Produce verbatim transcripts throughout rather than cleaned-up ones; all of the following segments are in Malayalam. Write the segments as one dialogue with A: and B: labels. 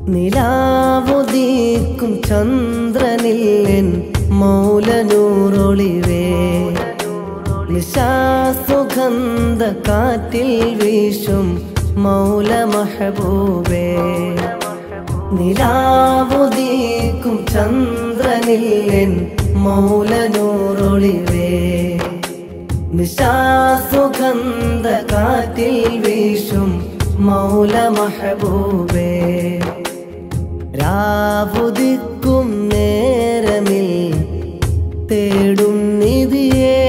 A: നിലാവുദീക്കും ചന്ദ്രനിൽ മൗലനൂറൊളിവേ നിശാസുഗന്ധ കാറ്റിൽ വീശും മൗല മഹബൂബേ നിലാവുദീക്കും ചന്ദ്രനിൽ മൗലനൂറൊളിവേ നിശാസുഗന്ധ കാറ്റിൽ വീശും മൗല മഹബൂബേ രാവുദിക്കും നേരമിൽ തേടും നിധിയേ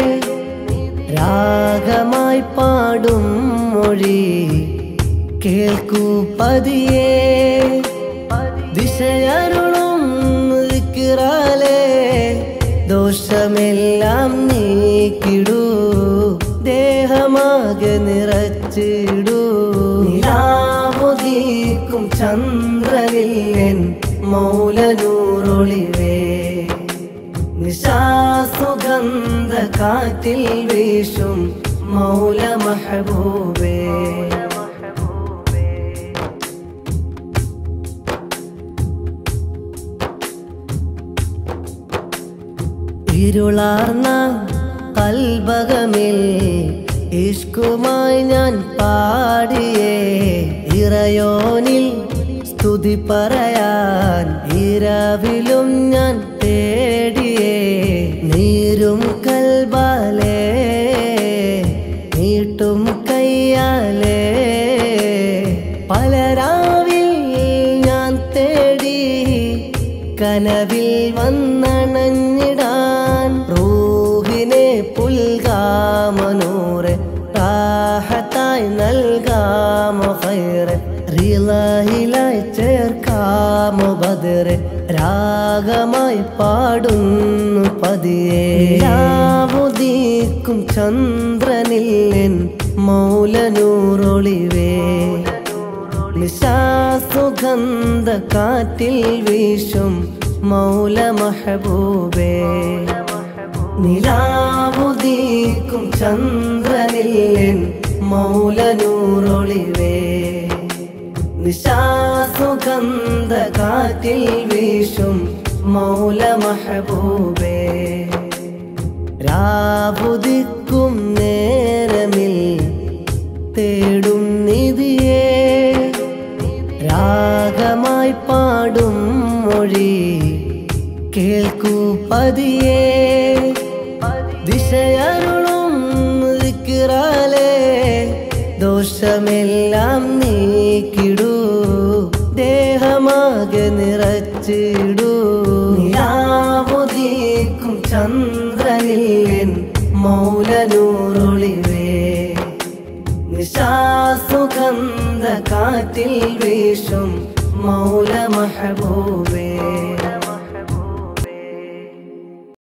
A: രാഗമായി പാടും മൊഴി കേൾക്കൂ പതിയേ ദിശയരുളും ദിക്റാലേ ദോഷമെല്ലാം നീക്കിടൂ ദേഹമാകെ നിറച്ചിടൂ നിലാവുദീക്കും ചന്ദ്രനിൽ മൗലനൂറൊളിവേ നിശാസുഗന്ധ കാറ്റിൽ വീശും മൗല മഹബൂബേ ഇരുളാർന്ന കൽബകമിൽ ഇഷ്കുമായി ഞാൻ പാടിയേ ഇറയോനിൽ സ്തുതി പറയാൻ ഇരവിലും ഞാൻ തേടിയേ നീരും കൽബാലേ നീട്ടും കയ്യാലേ പലരാവിൽ ഞാൻ തേടി കനവിൽ വന്നണഞ്ഞിടാൻ റൂഹിനെ പുൽകാമനൂറെ റാഹത്തായി നൽകാമോ ഖൈറെ റിളാഹിലായി ചേർക്കാമോ ബദറെ രാഗമായി പാടുന്നു പതിയേ രാവുദീക്കും ചന്ദ്രനിൽ മൗലനൂറൊളിവേ നിശാസുഗന്ധ കാറ്റിൽ വീശും മൗല മഹബൂബേ നിലാവുദീക്കും ചന്ദ്രനിൽ മൗലനൂറൊളിവേ നിശാസുഗന്ധ കാറ്റിൽ വീശും മൗല മഹബൂബേ രാവുദിക്കും നേരമിൽ തേടും നിധിയേ രാഗമായി പാടും മൊഴി കേൾക്കൂ പതിയേ ദിശയരുളും ദിക്റാലേ ദോഷമെല്ലാം നീക്കിടൂ ദേഹമാകെ നിറച്ചിടൂ നിലാവുദീക്കും ചന്ദ്രനിൽ മൗലനൂറൊളിവേ നിശാസുഗന്ധ കാറ്റിൽ വീശും മൗല മഹബൂബേ